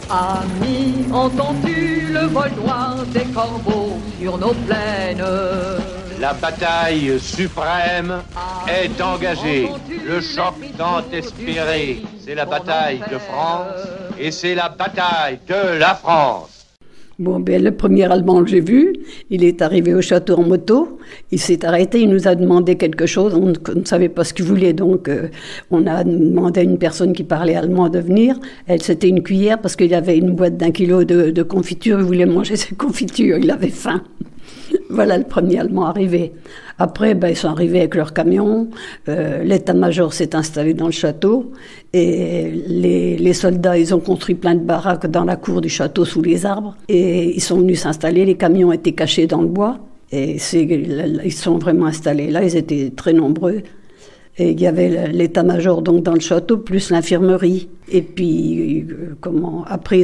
Amis, entends-tu le vol noir des corbeaux sur nos plaines? La bataille suprême est engagée. Le choc tant espéré, c'est la bataille de France et c'est la bataille de la France. Bon, ben, le premier Allemand que j'ai vu, il est arrivé au château en moto, il s'est arrêté, il nous a demandé quelque chose, on ne savait pas ce qu'il voulait, donc on a demandé à une personne qui parlait allemand de venir. Elle, c'était une cuillère parce qu'il y avait une boîte d'1 kilo de confiture, il voulait manger ses confitures, il avait faim. Voilà le premier Allemand arrivé. Après, ben, ils sont arrivés avec leur camion, l'état-major s'est installé dans le château, et les soldats, ils ont construit plein de baraques dans la cour du château sous les arbres, et ils sont venus s'installer, les camions étaient cachés dans le bois, et ils sont vraiment installés là, ils étaient très nombreux. Et il y avait l'état-major donc dans le château, plus l'infirmerie. Et puis, après,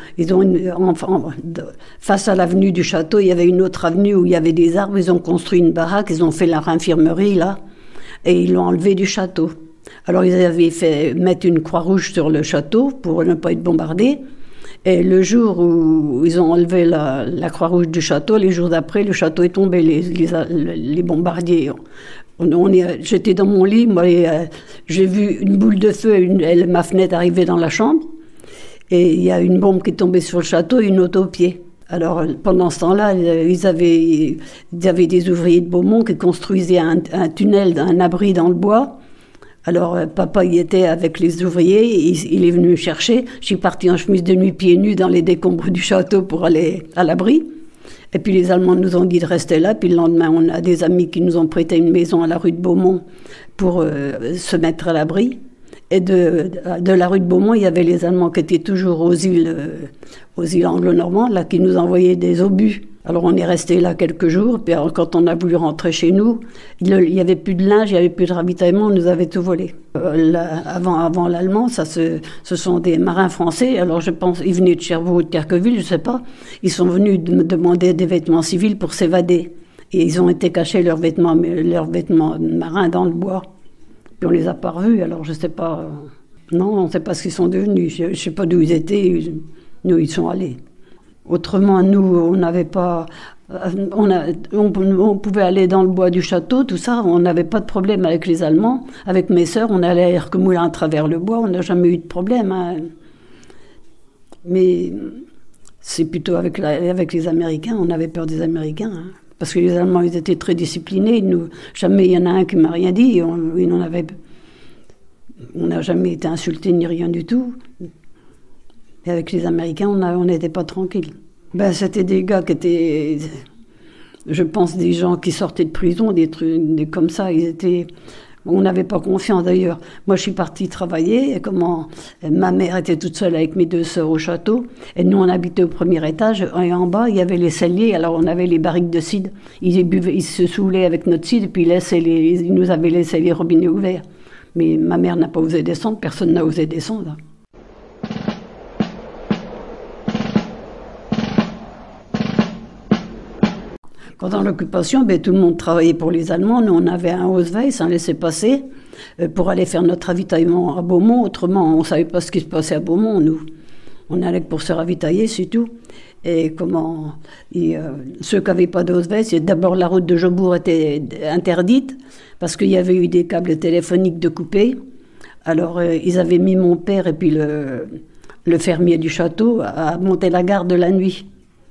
face à l'avenue du château, il y avait une autre avenue où il y avait des arbres. Ils ont construit une baraque, ils ont fait leur infirmerie, là, et ils l'ont enlevé du château. Alors, ils avaient fait mettre une croix rouge sur le château pour ne pas être bombardé. Et le jour où ils ont enlevé la croix rouge du château, les jours d'après, le château est tombé, les bombardiers. J'étais dans mon lit, moi, j'ai vu une boule de feu, ma fenêtre arriver dans la chambre, et il y a une bombe qui est tombée sur le château et une autre au pied. Alors, pendant ce temps-là, ils avaient des ouvriers de Beaumont qui construisaient un tunnel, un abri dans le bois. Alors, papa y était avec les ouvriers, il est venu me chercher. Je suis partie en chemise de nuit, pieds nus, dans les décombres du château pour aller à l'abri. Et puis les Allemands nous ont dit de rester là. Puis le lendemain, on a des amis qui nous ont prêté une maison à la rue de Beaumont pour se mettre à l'abri. Et de la rue de Beaumont, il y avait les Allemands qui étaient toujours aux îles anglo-normandes, là, qui nous envoyaient des obus. Alors on est resté là quelques jours. Puis alors, quand on a voulu rentrer chez nous, il n'y avait plus de linge, il n'y avait plus de ravitaillement, on nous avait tout volé. Avant l'allemand, ce sont des marins français. Alors je pense, ils venaient de Cherbourg ou de Carqueville, je ne sais pas. Ils sont venus me demander des vêtements civils pour s'évader. Et ils ont été cachés leurs vêtements marins dans le bois. Puis on les a pas revus, alors je ne sais pas. Non, on ne sait pas ce qu'ils sont devenus. Je ne sais pas d'où ils étaient, nous ils sont allés. Autrement, nous, on n'avait pas... On pouvait aller dans le bois du château, tout ça, on n'avait pas de problème avec les Allemands. Avec mes sœurs, on allait à Erquemoulin à travers le bois, on n'a jamais eu de problème. Hein. Mais c'est plutôt avec les Américains, on avait peur des Américains. Hein. Parce que les Allemands, ils étaient très disciplinés. Jamais il y en a un qui m'a rien dit. On n'a jamais été insultés ni rien du tout. Et avec les Américains, on n'était pas tranquille. Ben, c'était des gars qui étaient, je pense, des gens qui sortaient de prison, des trucs comme ça. On n'avait pas confiance d'ailleurs. Moi, je suis partie travailler. Et ma mère était toute seule avec mes 2 sœurs au château. Et nous, on habitait au premier étage. Et en bas, il y avait les celliers. Alors, on avait les barriques de cidre. Ils se saoulaient avec notre cidre. Et puis, ils nous avaient laissé les robinets ouverts. Mais ma mère n'a pas osé descendre. Personne n'a osé descendre. Pendant l'occupation, tout le monde travaillait pour les Allemands. Nous, on avait un Ausweis, un laissez-passer, pour aller faire notre ravitaillement à Beaumont. Autrement, on ne savait pas ce qui se passait à Beaumont, nous. On allait pour se ravitailler, c'est tout. Et ceux qui n'avaient pas d'Ausweis, d'abord la route de Jaubourg était interdite, parce qu'il y avait eu des câbles téléphoniques de coupés. Alors, ils avaient mis mon père et puis le fermier du château à monter la garde de la nuit.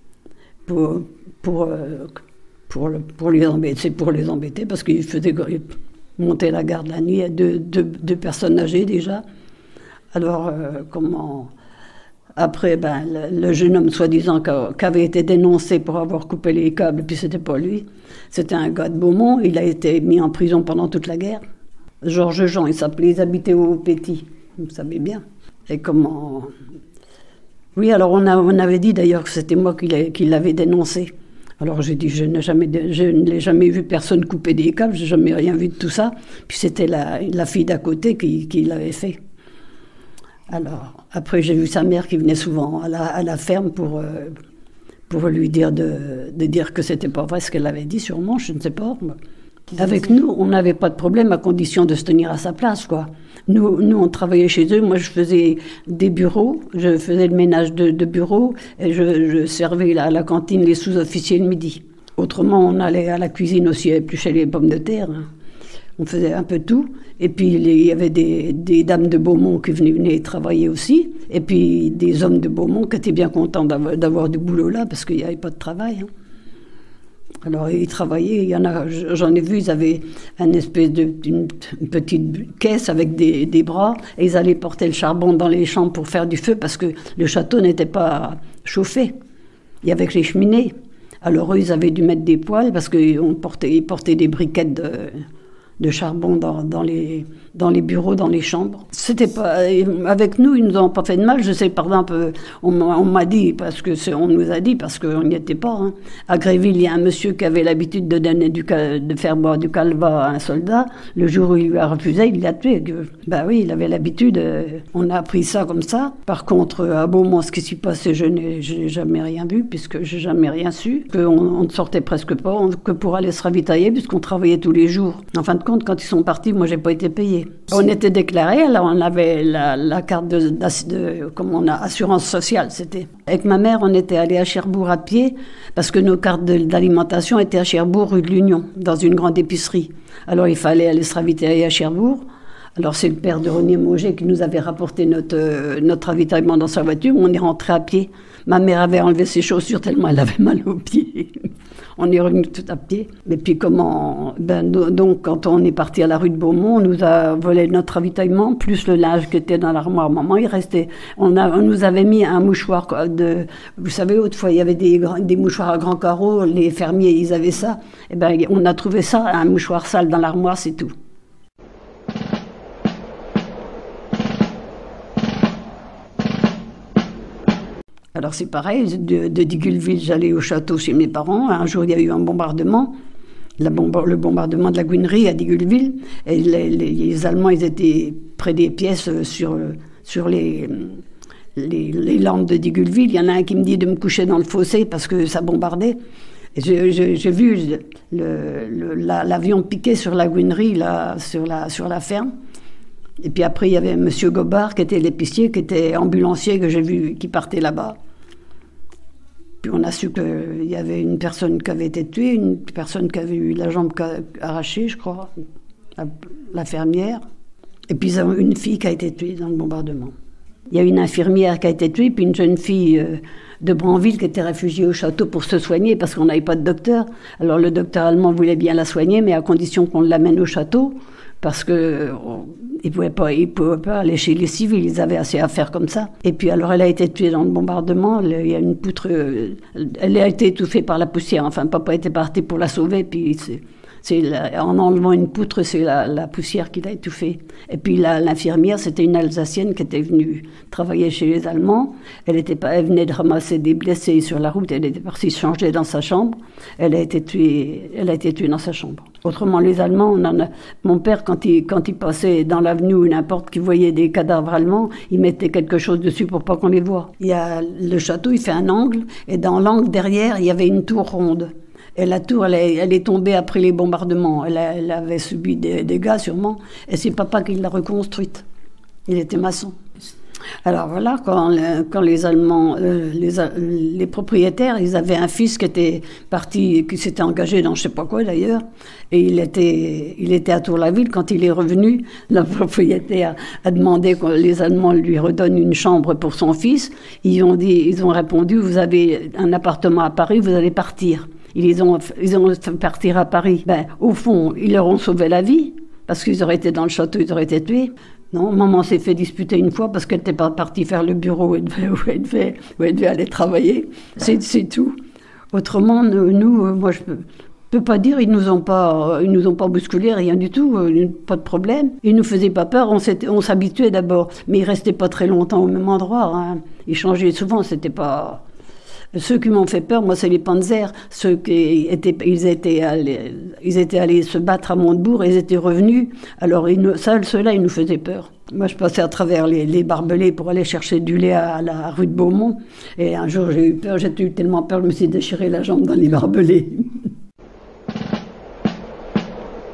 Pour les embêter, parce qu'ils faisaient monter la garde la nuit à deux personnes âgées déjà. Alors, après, le jeune homme soi-disant qui avait été dénoncé pour avoir coupé les câbles, puis c'était pas lui, c'était un gars de Beaumont, il a été mis en prison pendant toute la guerre. Georges Jean, il s'appelait, ils habitaient au Petit, vous savez bien. Et Oui, alors on avait dit d'ailleurs que c'était moi qui l'avais dénoncé. Alors j'ai dit, je ne l'ai jamais vu personne couper des câbles, je n'ai jamais rien vu de tout ça. Puis c'était la fille d'à côté qui l'avait fait. Alors, après j'ai vu sa mère qui venait souvent à la ferme pour lui dire de dire que c'était pas vrai ce qu'elle avait dit, sûrement, je ne sais pas. Avec nous, on n'avait pas de problème à condition de se tenir à sa place, quoi. Nous, on travaillait chez eux. Moi, je faisais des bureaux, je faisais le ménage de bureaux et je servais à la cantine les sous-officiers le midi. Autrement, on allait à la cuisine aussi éplucher les pommes de terre. On faisait un peu tout. Et puis, il y avait des dames de Beaumont qui venaient travailler aussi. Et puis, des hommes de Beaumont qui étaient bien contents d'avoir du boulot là parce qu'il n'y avait pas de travail. Hein. Alors, ils travaillaient, il y en a, j'en ai vu, ils avaient une espèce d'une petite caisse avec des bras, et ils allaient porter le charbon dans les champs pour faire du feu, parce que le château n'était pas chauffé. Il y avait que les cheminées. Alors, eux, ils avaient dû mettre des poêles, parce qu'ils portaient des briquettes de charbon dans les bureaux, dans les chambres. C'était pas, avec nous, ils nous ont pas fait de mal. Je sais, par exemple, on m'a dit, on nous a dit, parce qu'on n'y était pas. Hein. À Gréville, il y a un monsieur qui avait l'habitude de faire boire du calva à un soldat. Le jour où il lui a refusé, il l'a tué. Ben oui, il avait l'habitude. On a appris ça comme ça. Par contre, à Beaumont, ce qui s'y passait, je n'ai jamais rien vu, puisque j'ai jamais rien su. On ne sortait presque pas, que pour aller se ravitailler, puisqu'on travaillait tous les jours. En fin de compte, quand ils sont partis, moi, j'ai pas été payée. On était déclarés, alors on avait la carte comme on a, assurance sociale, c'était. Avec ma mère, on était allés à Cherbourg à pied, parce que nos cartes d'alimentation étaient à Cherbourg, rue de l'Union, dans une grande épicerie. Alors, il fallait aller se ravitailler à Cherbourg. Alors, c'est le père de René Mauger qui nous avait rapporté notre ravitaillement dans sa voiture. On est rentré à pied. Ma mère avait enlevé ses chaussures tellement elle avait mal aux pieds. On est revenu tout à pied. Et puis donc quand on est parti à la rue de Beaumont, on nous a volé notre ravitaillement, plus le linge qui était dans l'armoire. Maman, il restait. On nous avait mis un mouchoir vous savez, autrefois, il y avait des mouchoirs à grands carreaux, les fermiers, ils avaient ça. Et on a trouvé ça, un mouchoir sale dans l'armoire, c'est tout. Alors c'est pareil, de Digulville, j'allais au château chez mes parents. Un jour, il y a eu un bombardement, le bombardement de la Guinerie à Digulville. Et les Allemands, ils étaient près des pièces sur les landes de Digulville. Il y en a un qui me dit de me coucher dans le fossé parce que ça bombardait. Et j'ai vu l'avion piquer sur la Guinerie, là, sur la ferme. Et puis après, il y avait M. Gobard, qui était l'épicier, qui était ambulancier, que j'ai vu, qui partait là-bas. Puis on a su qu'il y avait une personne qui avait été tuée, une personne qui avait eu la jambe arrachée, je crois, la fermière. Et puis une fille qui a été tuée dans le bombardement. Il y a une infirmière qui a été tuée, puis une jeune fille de Branville qui était réfugiée au château pour se soigner, parce qu'on n'avait pas de docteur. Alors le docteur allemand voulait bien la soigner, mais à condition qu'on l'amène au château, parce que ils pouvaient pas aller chez les civils, ils avaient assez à faire comme ça. Et puis alors elle a été tuée dans le bombardement, il y a une poutre, elle a été étouffée par la poussière, enfin papa était parti pour la sauver, puis en enlevant une poutre, c'est la poussière qui l'a étouffée. Et puis l'infirmière, c'était une Alsacienne qui était venue travailler chez les Allemands. Elle venait de ramasser des blessés sur la route, elle était partie se changer dans sa chambre. Elle a été tuée dans sa chambre. Autrement, les Allemands, mon père, quand il passait dans l'avenue ou n'importe, qu'il voyait des cadavres allemands, il mettait quelque chose dessus pour pas qu'on les voie. Il y a le château, il fait un angle, et dans l'angle derrière, il y avait une tour ronde. Et la tour, elle est tombée après les bombardements. Elle avait subi des dégâts, sûrement. Et c'est papa qui l'a reconstruite. Il était maçon. Alors voilà, quand les Allemands, les propriétaires, ils avaient un fils qui était parti, qui s'était engagé dans je sais pas quoi d'ailleurs, et il était à Tour-la-Ville. Quand il est revenu, le propriétaire a demandé que les Allemands lui redonnent une chambre pour son fils. Ils ont répondu, vous avez un appartement à Paris, vous allez partir. Ils ont fait partir à Paris. Au fond, ils leur ont sauvé la vie, parce qu'ils auraient été dans le château, ils auraient été tués. Non, maman s'est fait disputer une fois parce qu'elle n'était pas partie faire le bureau où elle devait aller travailler. C'est tout. Autrement, nous, moi, je peux pas dire, ils nous ont pas bousculés, rien du tout, pas de problème. Ils nous faisaient pas peur, on s'habituait d'abord, mais ils restaient pas très longtemps au même endroit. Hein. Ils changeaient souvent, c'était pas. Ceux qui m'ont fait peur, moi, c'est les Panzers. Ils étaient allés se battre à Montebourg et ils étaient revenus. Alors, ceux-là, ils nous faisaient peur. Moi, je passais à travers les barbelés pour aller chercher du lait à la rue de Beaumont. Et un jour, j'ai eu peur, j'ai eu tellement peur, je me suis déchiré la jambe dans les barbelés.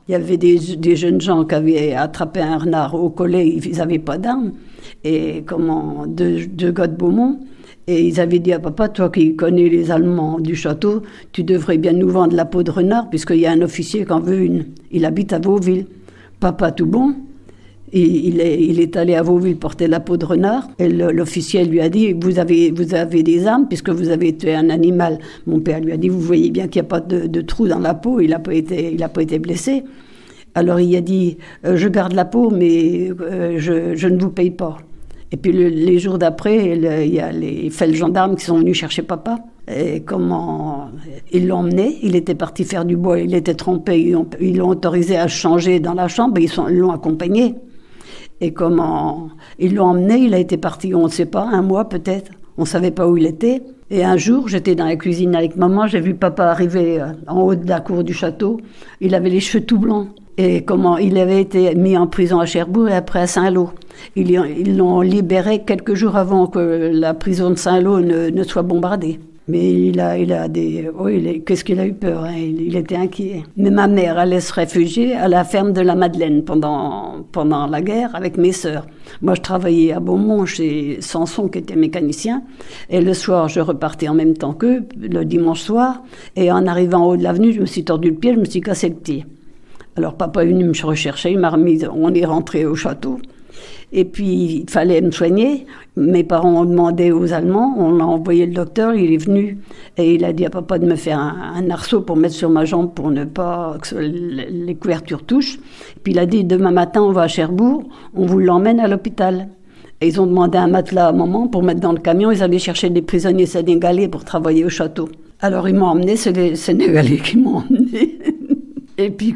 Il y avait des jeunes gens qui avaient attrapé un renard au collet, ils n'avaient pas d'armes, et deux gars de Beaumont, et ils avaient dit à papa, toi qui connais les Allemands du château, tu devrais bien nous vendre la peau de renard, puisqu'il y a un officier qui en veut une. Il habite à Vauville. Papa tout bon, il est allé à Vauville porter la peau de renard, et l'officier lui a dit, vous avez des armes, puisque vous avez tué un animal. Mon père lui a dit, vous voyez bien qu'il n'y a pas de trou dans la peau, il n'a pas été blessé. Alors il a dit, je garde la peau, mais je ne vous paye pas. Et puis les jours d'après, il y a les gendarmes qui sont venus chercher papa. Et ils l'ont emmené, il était parti faire du bois, il était trempé, ils l'ont autorisé à changer dans la chambre, ils l'ont accompagné. Et ils l'ont emmené, il a été parti, on ne sait pas, 1 mois peut-être, on ne savait pas où il était. Et un jour, j'étais dans la cuisine avec maman, j'ai vu papa arriver en haut de la cour du château, il avait les cheveux tout blancs. Et il avait été mis en prison à Cherbourg et après à Saint-Lô. Ils l'ont libéré quelques jours avant que la prison de Saint-Lô ne soit bombardée. Mais qu'est-ce qu'il a eu peur, hein, il était inquiet. Mais ma mère allait se réfugier à la ferme de la Madeleine pendant la guerre avec mes sœurs. Moi, je travaillais à Beaumont chez Samson, qui était mécanicien. Et le soir, je repartais en même temps qu'eux, le dimanche soir. Et en arrivant en haut de l'avenue, je me suis tordu le pied, je me suis cassé le pied. Alors papa est venu me rechercher, il m'a remis, on est rentré au château. Et puis il fallait me soigner. Mes parents ont demandé aux Allemands, on a envoyé le docteur, il est venu et il a dit à papa de me faire un arceau pour mettre sur ma jambe pour ne pas que les couvertures touchent. Et puis il a dit demain matin on va à Cherbourg, on vous l'emmène à l'hôpital. Et ils ont demandé un matelas à maman pour mettre dans le camion, ils avaient cherché des prisonniers sénégalais pour travailler au château. Alors ils m'ont emmené, c'est les Sénégalais qui m'ont emmené. Et puis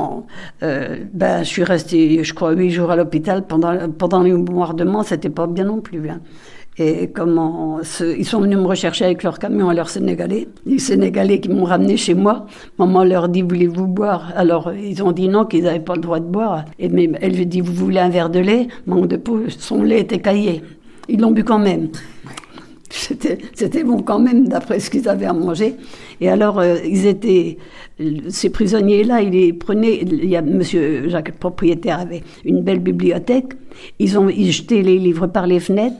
je suis restée, je crois, 8 jours à l'hôpital pendant les bombardements, c'était pas bien non plus. Hein. Et ils sont venus me rechercher avec leur camion à leurs Sénégalais. Les Sénégalais qui m'ont ramené chez moi, maman leur dit, voulez-vous boire? Alors ils ont dit non, qu'ils n'avaient pas le droit de boire. Mais elle lui dit, vous voulez un verre de lait? Manque de peau, son lait était caillé. Ils l'ont bu quand même. C'était bon quand même, d'après ce qu'ils avaient à manger. Et alors, ces prisonniers-là, ils les prenaient. Il y a monsieur Jacques, le propriétaire, avait une belle bibliothèque. Ils jetaient les livres par les fenêtres.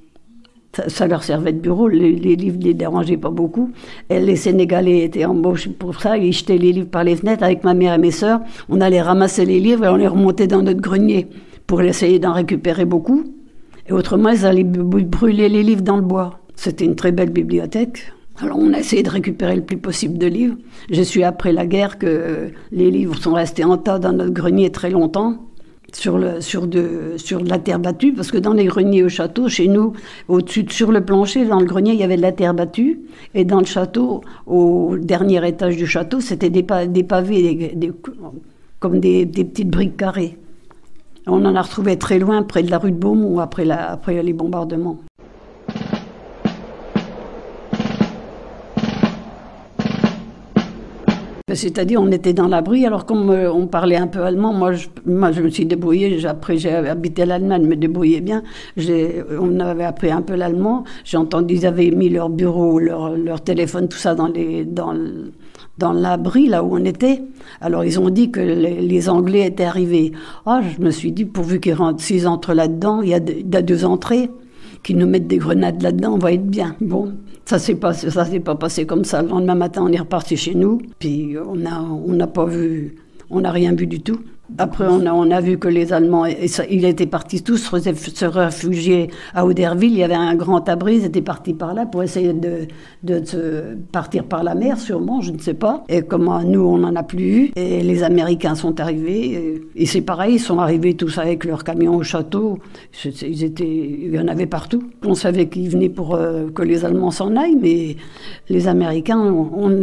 Ça leur servait de bureau. Les livres ne les dérangeaient pas beaucoup. Et les Sénégalais étaient embauchés pour ça. Ils jetaient les livres par les fenêtres. Avec ma mère et mes sœurs, on allait ramasser les livres et on les remontait dans notre grenier pour essayer d'en récupérer beaucoup. Et autrement, ils allaient brûler les livres dans le bois. C'était une très belle bibliothèque. Alors on a essayé de récupérer le plus possible de livres. Je suis après la guerre que les livres sont restés en tas dans notre grenier très longtemps, sur de la terre battue, parce que dans les greniers au château, chez nous, au-dessus, sur le plancher, dans le grenier, il y avait de la terre battue, et dans le château, au dernier étage du château, c'était des pavés, comme des petites briques carrées. On en a retrouvé très loin, près de la rue de Beaumont, après les bombardements. C'est-à-dire, on était dans l'abri, alors comme on parlait un peu allemand, moi je me suis débrouillée, après j'ai habité l'Allemagne, je me débrouillais bien, on avait appris un peu l'allemand, j'ai entendu, ils avaient mis leur bureau, leur téléphone, tout ça dans l'abri, là où on était. Alors ils ont dit que les Anglais étaient arrivés. Je me suis dit, pourvu s'ils entrent là-dedans, il y a 2 entrées, qu'ils nous mettent des grenades là-dedans, on va être bien. Bon, ça s'est pas passé comme ça. Le lendemain matin, on est reparti chez nous, puis on n'a rien vu du tout. Après, on a vu que les Allemands, ils étaient partis tous se réfugier à Auderville. Il y avait un grand abri, ils étaient partis par là pour essayer de partir par la mer, sûrement, je ne sais pas. Et comment nous, on n'en a plus eu. Et les Américains sont arrivés. Et c'est pareil, ils sont arrivés tous avec leurs camions au château. Il y en avait partout. On savait qu'ils venaient pour que les Allemands s'en aillent, mais les Américains,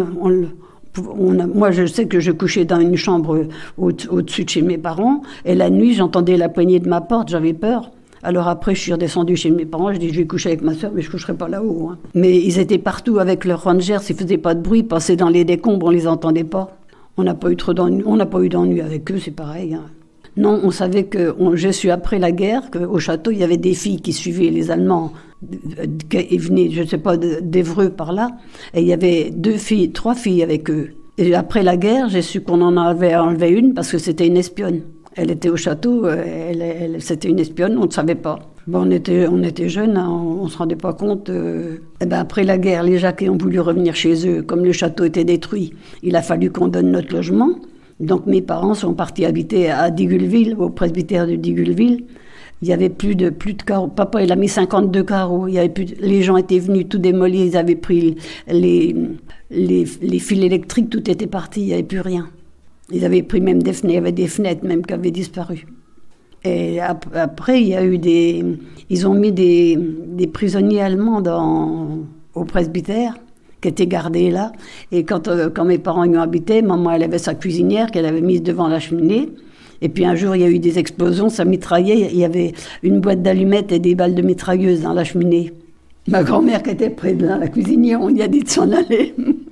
moi, je sais que je couchais dans une chambre au-dessus de chez mes parents, et la nuit, j'entendais la poignée de ma porte, j'avais peur. Alors après, je suis redescendue chez mes parents, je dis, je vais coucher avec ma soeur, mais je ne coucherai pas là-haut. Hein. Mais ils étaient partout avec leurs rangers, ils ne faisaient pas de bruit, ils passaient dans les décombres, on ne les entendait pas. On n'a pas eu d'ennui avec eux, c'est pareil. Hein. Non, on savait je suis après la guerre, qu'au château, il y avait des filles qui suivaient les Allemands. Ils venaient, je ne sais pas, d'Évreux par là. Et il y avait 3 filles avec eux. Et après la guerre, j'ai su qu'on en avait enlevé une parce que c'était une espionne. Elle était au château, c'était une espionne, on ne savait pas. Bon, on était jeunes, hein, on ne se rendait pas compte. Et ben après la guerre, les Jacquet ont voulu revenir chez eux. Comme le château était détruit, il a fallu qu'on donne notre logement. Donc mes parents sont partis habiter à Digulville, au presbytère de Digulville. Il y avait plus de carreaux. Papa, il a mis 52 carreaux. Il y avait les gens étaient venus tout démolir. Ils avaient pris les fils électriques, tout était parti. Il n'y avait plus rien. Ils avaient pris même des fenêtres. Il y avait des fenêtres même qui avaient disparu. Et après, il y a eu ils ont mis des prisonniers allemands au presbytère qui étaient gardés là. Et quand mes parents y ont habité, maman, elle avait sa cuisinière qu'elle avait mise devant la cheminée. Et puis un jour, il y a eu des explosions, ça mitraillait. Il y avait une boîte d'allumettes et des balles de mitrailleuse dans la cheminée. Ma grand-mère qui était près de la cuisinière, on lui a dit de s'en aller.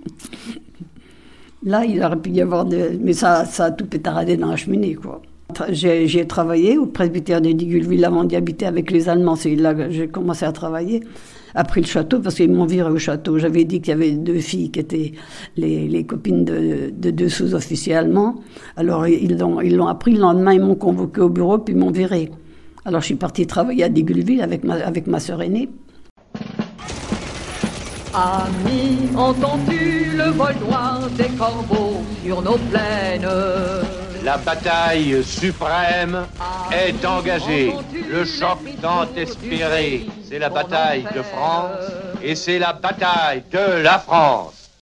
Là, il aurait pu y avoir mais ça a tout pétaradé dans la cheminée, quoi. J'ai travaillé au presbytère de Digulville avant d'y habiter avec les Allemands. C'est là que j'ai commencé à travailler. Après le château, parce qu'ils m'ont viré au château. J'avais dit qu'il y avait 2 filles qui étaient les copines de 2 sous-officiers allemands. Alors ils l'ont appris. Le lendemain, ils m'ont convoqué au bureau puis ils m'ont viré. Alors je suis partie travailler à Digulville avec ma sœur aînée. Amis, entends-tu le vol noir des corbeaux sur nos plaines? La bataille suprême est engagée. Le choc tant espéré, c'est la bataille de France et c'est la bataille de la France.